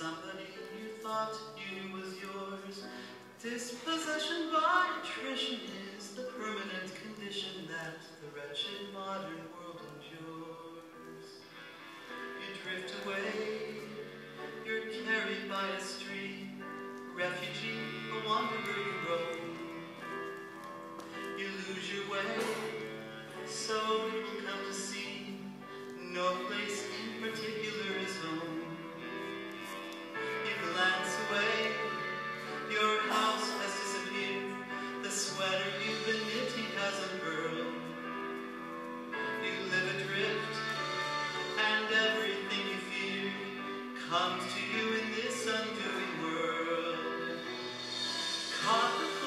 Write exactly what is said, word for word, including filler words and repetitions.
somebody you thought you knew was yours. Dispossession by attrition is the permanent condition that the wretched modern world endures. You drift away, you're carried by a stream, refugee, a wanderer you roam. You lose your way, so you will come to see no place in particular is home. You glance away, your house has disappeared, the sweater you've been knitting has unfurled. You live adrift, and everything you fear comes to you in this undoing world. Caught